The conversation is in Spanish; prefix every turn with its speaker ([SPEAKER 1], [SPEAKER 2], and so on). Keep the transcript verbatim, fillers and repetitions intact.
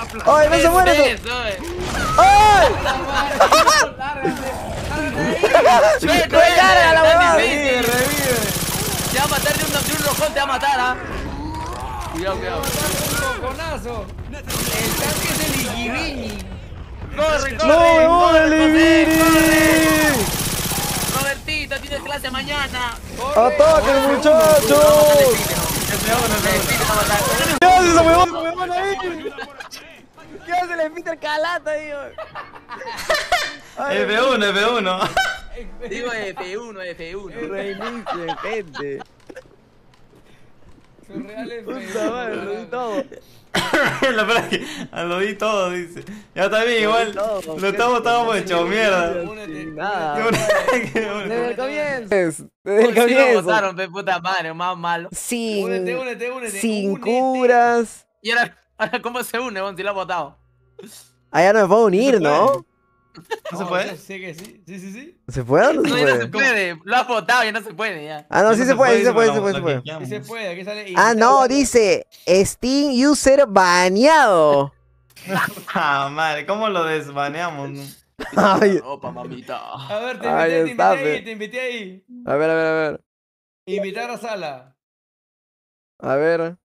[SPEAKER 1] ¡Ay, no se muere!
[SPEAKER 2] ¿Qué es eso, eh?
[SPEAKER 1] ¡Ay! ¡Recarga la huevada!
[SPEAKER 3] Revive, revive.
[SPEAKER 2] Te va a matar de un, de un rojón, te va a matar, ¿ah? Cuidado, cuidado.
[SPEAKER 4] Un coconazo.
[SPEAKER 2] El tanque es el Igibini. Corre, corre.
[SPEAKER 1] ¡No, huevón,
[SPEAKER 2] corre,
[SPEAKER 1] el
[SPEAKER 2] José,
[SPEAKER 1] Igibini!
[SPEAKER 2] corre. Robertito, tienes clase mañana.
[SPEAKER 1] ¡Ataquen, muchachos! ¿Qué hace ese huevón? ¡Ese huevón ahí! ¿Qué hace el Peter Calata, tío?
[SPEAKER 3] F uno, F uno.
[SPEAKER 2] Digo F uno, F uno.
[SPEAKER 1] Reinicien, gente.
[SPEAKER 4] Surreales.
[SPEAKER 1] Puta madre, lo di todo.
[SPEAKER 3] La verdad es que lo di todo, dice. Ya está bien, igual.
[SPEAKER 1] todo,
[SPEAKER 3] Lo estamos, estábamos hecho mierda.
[SPEAKER 1] Sin nada.
[SPEAKER 3] Desde
[SPEAKER 1] Desde el comienzo. Desde
[SPEAKER 2] Pues
[SPEAKER 1] el
[SPEAKER 2] sí lo
[SPEAKER 1] comienzo.
[SPEAKER 2] botaron, pe puta madre, más malo.
[SPEAKER 1] Sin,
[SPEAKER 4] Únete, únete, únete.
[SPEAKER 1] sin
[SPEAKER 4] únete.
[SPEAKER 1] curas.
[SPEAKER 2] Y ahora, ahora ¿cómo se une, bon, si lo ha botado?
[SPEAKER 1] Allá no me puedo unir, ¿no?
[SPEAKER 3] ¿No se puede?
[SPEAKER 4] yo sé que sí. Sí, sí, sí.
[SPEAKER 1] ¿Se puede o no
[SPEAKER 2] No,
[SPEAKER 1] se
[SPEAKER 2] ya no se
[SPEAKER 1] puede?
[SPEAKER 2] puede. Lo has botado, ya no se puede, ya.
[SPEAKER 1] Ah, no, sí se puede, sí se puede, sí se puede, sí se puede.
[SPEAKER 4] Sí se puede, aquí sale.
[SPEAKER 1] Ah, no, dice Steam User baneado.
[SPEAKER 3] Ah, madre, ¿cómo lo desbaneamos? No?
[SPEAKER 1] Ay,
[SPEAKER 2] Opa, mamita.
[SPEAKER 4] A ver, te
[SPEAKER 1] Ahí
[SPEAKER 4] invité, te
[SPEAKER 1] está,
[SPEAKER 4] invité ahí,
[SPEAKER 1] pe.
[SPEAKER 4] te invité ahí.
[SPEAKER 1] a ver, a ver, a ver.
[SPEAKER 4] Invitar a sala.
[SPEAKER 1] A ver.